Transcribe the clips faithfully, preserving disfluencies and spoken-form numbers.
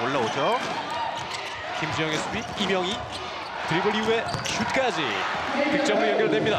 올라오죠. 김지영의 수비, 이명희 드리블 이후에 슛까지 득점으로 연결됩니다.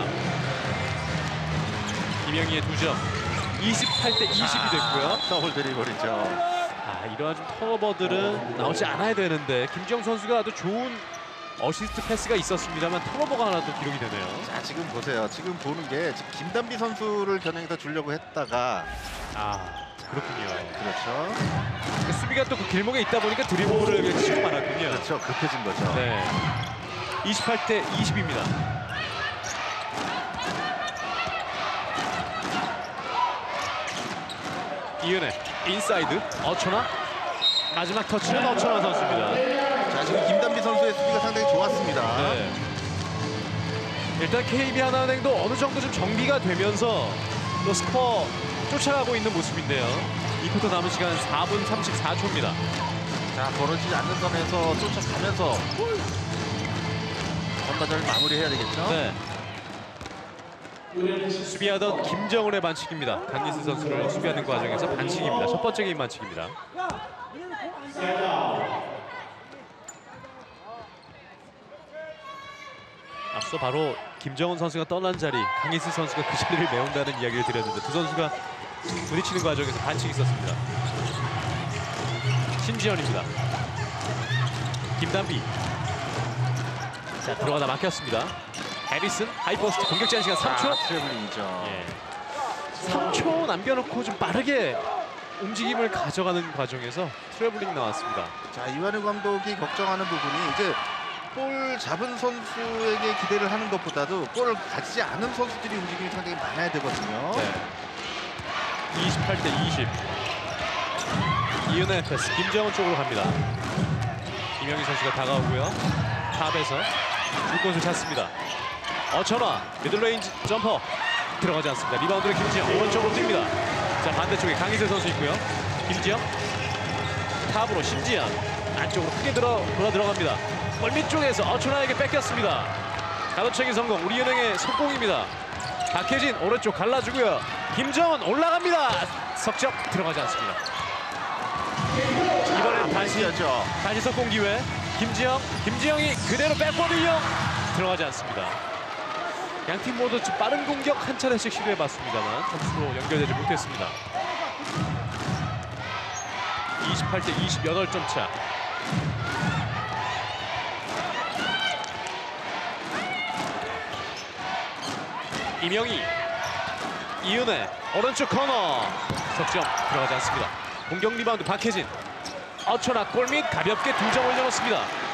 이명희의 두 점, 이십팔 대 이십이 됐고요. 더블 드리블이죠. 아, 이러한 좀 턴오버들은 나오지 않아야 되는데 김지영 선수가 아주 좋은 어시스트 패스가 있었습니다만 턴오버가 하나 또 기록이 되네요. 자, 지금 보세요. 지금 보는 게 지금 김단비 선수를 겨냥해서 주려고 했다가 아, 그렇군요. 그렇죠. 그 수비가 또 그 길목에 있다 보니까 드리블을 그냥 치고 말았군요. 그렇죠. 급해진 거죠. 네, 이십팔 대 이십입니다. 이은혜 인사이드 어천아, 마지막 터치는 어천아 선수입니다. 자, 지금 김단비 선수의 수비가 상당히 좋았습니다. 네. 일단 케이비 하나은행도 어느 정도 좀 정비가 되면서 또 스코어 쫓아가고 있는 모습인데요. 이 쿼터 남은 시간 사 분 삼십사 초입니다. 자, 벌어지지 않는 선에서 쫓아가면서 전반전을 마무리해야 되겠죠. 네. 수비하던 김정은의 반칙입니다. 강민수 선수를 수비하는 과정에서 반칙입니다. 첫 번째 게임 반칙입니다. 앞서 바로 김정은 선수가 떠난 자리, 강민수 선수가 그 자리를 메운다는 이야기를 드렸는데 두 선수가 부딪히는 과정에서 반칙이 있었습니다. 신지현입니다. 김단비. 자, 들어가다 막혔습니다. 해리슨 하이퍼스트 공격 제한 시간 삼 초. 아, 트래블링이죠. 예. 삼 초 남겨놓고 좀 빠르게 움직임을 가져가는 과정에서 트래블링 나왔습니다. 자, 이완우 감독이 걱정하는 부분이 이제 볼 잡은 선수에게 기대를 하는 것보다도 볼을 가지지 않은 선수들이 움직임이 상당히 많아야 되거든요. 네. 이십팔 대 이십. 이은혜 패스 김정은 쪽으로 갑니다. 이명희 선수가 다가오고요. 탑에서 줄곳을 찾습니다. 어천화 미들레인지 점퍼 들어가지 않습니다. 리바운드는 김지영 오른쪽으로 뜁니다. 자, 반대쪽에 강희세 선수 있고요. 김지영 탑으로 신지현 안쪽으로 크게 들어 돌아 들어갑니다. 골밑 쪽에서 어천화에게 뺏겼습니다. 가로채기 성공. 우리은행의 성공입니다. 박혜진 오른쪽 갈라주고요. 김정은 올라갑니다. 석점 들어가지 않습니다. 이번엔 다시 하죠. 다시 석공 기회. 김지영, 김지영이 그대로 백보드 이용 들어가지 않습니다. 양팀 모두 좀 빠른 공격 한 차례씩 시도해봤습니다만 점수로 연결되지 못했습니다. 이십팔 대 이십팔 점 차. 이명희, 이은혜 오른쪽 코너 석점 들어가지 않습니다. 공격 리바운드 박혜진. 어천아 골밑 가볍게 두 점 올려놓습니다.